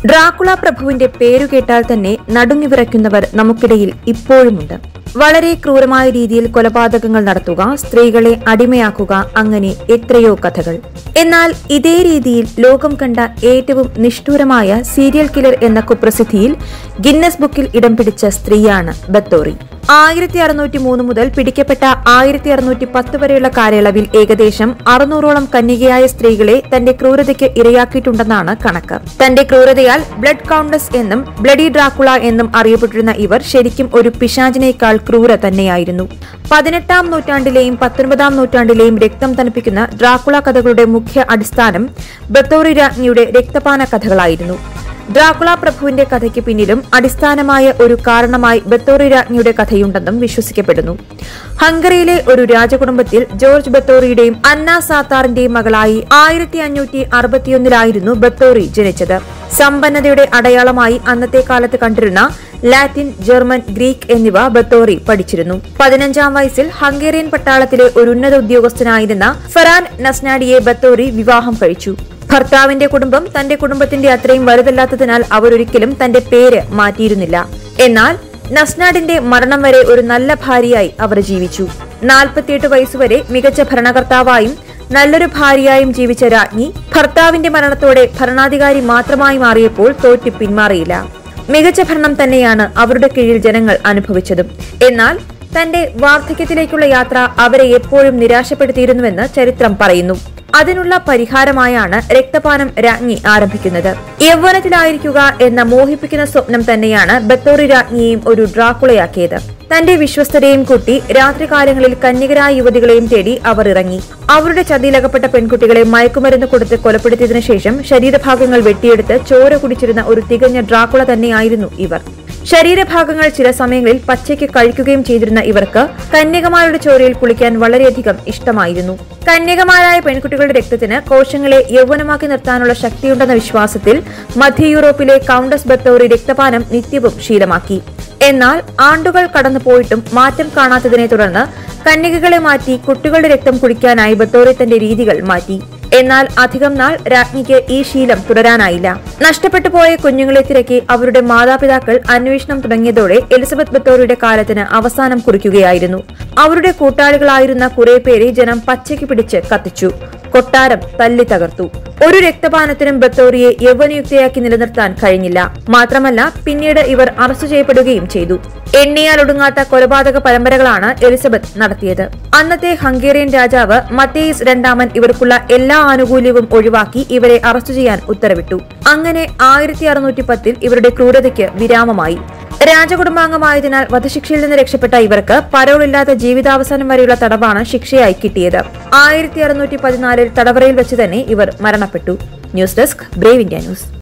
Dracula പ്രഭുവിന്റെ പേരുകേട്ടാൽ തന്നെ നടുങ്ങിവിറയ്ക്കുന്നവർ നമുക്കിടയിൽ ഇപ്പോഴുമുണ്ട്. വളരെ ക്രൂരമായ രീതിയിൽ കൊലപാതകങ്ങൾ നടത്തുക, സ്ത്രീകളെ അടിമയാക്കുക, അങ്ങനെ എത്രയോ കഥകൾ. എന്നാൽ ഇതേ രീതിയിൽ ലോകം കണ്ട ഏറ്റവും നിഷ്ഠൂരമായ സീരിയൽ കില്ലർ എന്ന കുപ്രസിദ്ധിയിൽ ഗിന്നസ് ബുക്കിൽ ഇടം പിടിച്ച സ്ത്രീയാണ് ബത്തോറി. 1603 മുതൽ പിടിക്കപ്പെട്ട 1610 വരെയുള്ള കാലയളവിൽ ഏകദേശം 600ഓളം കന്യകയായ സ്ത്രീകളെ തന്റെ ക്രൂരതയ്ക്ക് ഇരയാക്കിയിട്ടുണ്ടെന്നാണ് കണക്ക്. തന്റെ ക്രൂരതയാൽ ബ്ലഡ് കൗണ്ടസ് എന്നും ബ്ലഡി ഡ്രാക്കുള എന്നും അറിയപ്പെട്ടിരുന്ന ഇവർ ശരിക്കും ഒരു പിശാചിനേക്കാൾ ക്രൂര തന്നെയായിരുന്നു. 18-ാം നൂറ്റാണ്ടിലെയും 19-ാം നൂറ്റാണ്ടിലെയും രക്തം തണുപ്പിക്കുന്ന ഡ്രാക്കുള കഥകളുടെ മുഖ്യ അടിസ്ഥാനം ബത്തോറി രാജ്ഞിയുടെ രക്തപാന കഥകളായിരുന്നു. ഡ്രാക്കുള പ്രഭുവിന്റെ കഥയ്ക്ക് പിന്നിലും അടിസ്ഥാനമായ ഒരു കാരണമായി ബത്തോറി രാജ്ഞിയുടെ കഥയുണ്ടെന്നും വിശ്വസിക്കപ്പെടുന്നു. ഹംഗറിയിലെ ഒരു രാജകുടുംബത്തിൽ ജോർജ് ബത്തോറിയുടെയും അന്ന സാത്താറിന്റെയും മകളായി 1561 ബത്തോറി ജനിച്ചത്. സമ്പന്നതയുടെ അടയാളമായി അന്നത്തെ കാലത്ത് കണ്ടിരുന്ന ലാറ്റിൻ, ജർമ്മൻ, ഗ്രീക്ക് എന്നിവ ബത്തോറി പഠിച്ചിരുന്നു. 15-ാം വയസ്സിൽ ഹംഗേറിയൻ പട്ടാളത്തിലെ ഒരു ഉന്നത ഉദ്യോഗസ്ഥനായിരുന്ന ഫെറാൻ നസ്നാഡിയെ ബത്തോറി വിവാഹം കഴിച്ചു. ഭർത്താവിന്റെ കുടുംബം തന്റെ കുടുംബത്തിന്റെ അത്രയും വലുതല്ലാത്തതിനാൽ അവരൊരിക്കലും തന്റെ പേര് മാറ്റിയിരുന്നില്ല. എന്നാൽ നസ്നാഡിന്റെ മരണം വരെ ഒരു നല്ല ഭാര്യയായി അവർ ജീവിച്ചു. 48 വയസ്സുവരെ മികച്ച ഭരണകർത്താവായും നല്ലൊരു ഭാര്യയായും ജീവിച്ച രാജ്ഞി ഭർത്താവിന്റെ മരണത്തോടെ ഭരണാധികാരി മാത്രമായി മാറിയപ്പോൾ തോറ്റു പിന്മാറിയില്ല. മികച്ച ഭരണം തന്നെയാണ് അവരുടെ കീഴിൽ ജനങ്ങൾ അനുഭവിച്ചതും. എന്നാൽ തന്റെ വാർദ്ധക്യത്തിലേക്കുള്ള യാത്ര അവരെ എപ്പോഴും നിരാശപ്പെടുത്തിയിരുന്നുവെന്ന് ചരിത്രം പറയുന്നു. അതിനുള്ള പരിഹാരമായാണ് രക്തപാനം രാജ്ഞി ആരംഭിക്കുന്നത്. യൗവനത്തിലായിരിക്കുക എന്ന മോഹിപ്പിക്കുന്ന സ്വപ്നം തന്നെയാണ് ബത്തോറി രാജ്ഞിയെയും ഒരു ഡ്രാക്കുളയാക്കിയത്. തന്റെ വിശ്വസ്തരെയും കൂട്ടി രാത്രികാലങ്ങളിൽ കന്യകരായ യുവതികളെയും തേടി അവർ ഇറങ്ങി. അവരുടെ ചതിയിലകപ്പെട്ട പെൺകുട്ടികളെ മയക്കുമരുന്ന് കൊടുത്ത് കൊലപ്പെടുത്തിയതിനു ശേഷം ശരീരഭാഗങ്ങൾ വെട്ടിയെടുത്ത് ചോര കുടിച്ചിരുന്ന ഒരു തികഞ്ഞ ഡ്രാക്കുള തന്നെയായിരുന്നു ഇവർ. ശരീരഭാഗങ്ങൾ ചില സമയങ്ങളിൽ പച്ചയ്ക്ക് കഴിക്കുകയും ചെയ്തിരുന്ന ഇവർക്ക് കന്യകമാരുടെ ചോരയിൽ കുളിക്കാൻ വളരെയധികം ഇഷ്ടമായിരുന്നു. കന്യകമാരായ പെൺകുട്ടികളുടെ രക്തത്തിന് കോശങ്ങളെ യൗവനമാക്കി നിർത്താനുള്ള ശക്തിയുണ്ടെന്ന വിശ്വാസത്തിൽ മധ്യ യൂറോപ്പിലെ കൗണ്ടസ് ബത്തോറി രക്തപാനം നിത്യവും ശീലമാക്കി. എന്നാൽ ആണ്ടുകൾ കടന്നുപോയിട്ടും മാറ്റം കാണാത്തതിനെ തുടർന്ന് കന്യകകളെ മാറ്റി കുട്ടികളുടെ രക്തം കുടിക്കാനായി ബത്തോറി തന്റെ രീതികൾ മാറ്റി. എന്നാൽ അധികം നാൾ രാജ്ഞിക്ക് ഈ ശീലം തുടരാനായില്ല. നഷ്ടപ്പെട്ടു പോയ കുഞ്ഞുങ്ങളെ തിരക്കി അവരുടെ മാതാപിതാക്കൾ അന്വേഷണം തുടങ്ങിയതോടെ എലിസബത്ത് ബത്തോറിയുടെ കാലത്തിന് അവസാനം കുറിക്കുകയായിരുന്നു. അവരുടെ കൂട്ടാളികളായിരുന്ന കുറെ പേരെ ജനം പച്ചയ്ക്ക് പിടിച്ച് കത്തിച്ചു. കൊട്ടാരം തല്ലി തകർത്തു. ഒരു രക്തപാനത്തിനും ബത്തോറിയെ യൗവനയുക്തയാക്കി നിലനിർത്താൻ കഴിഞ്ഞില്ല. മാത്രമല്ല പിന്നീട് ഇവർ അറസ്റ്റ് ചെയ്യപ്പെടുകയും ചെയ്തു. എണ്ണിയാൽ ഒടുങ്ങാത്ത കൊലപാതക പരമ്പരകളാണ് എലിസബത്ത് നടത്തിയത്. അന്നത്തെ ഹംഗേറിയൻ രാജാവ് മത്തേയിസ് രണ്ടാമൻ ഇവർക്കുള്ള എല്ലാ ആനുകൂല്യവും ഒഴിവാക്കി ഇവരെ അറസ്റ്റ് ചെയ്യാൻ ഉത്തരവിട്ടു. അങ്ങനെ 1610 ഇവരുടെ ക്രൂരതയ്ക്ക് വിരാമമായി. രാജകുടുംബാംഗമായതിനാൽ വധശിക്ഷയിൽ നിന്ന് രക്ഷപ്പെട്ട ഇവർക്ക് പരോളില്ലാത്ത ജീവിതാവസാനം വരെയുള്ള തടവാണ് ശിക്ഷയായി കിട്ടിയത്. 1614 തടവറയിൽ വെച്ച് തന്നെ ഇവർ മരണപ്പെട്ടു. News desk, brave India news.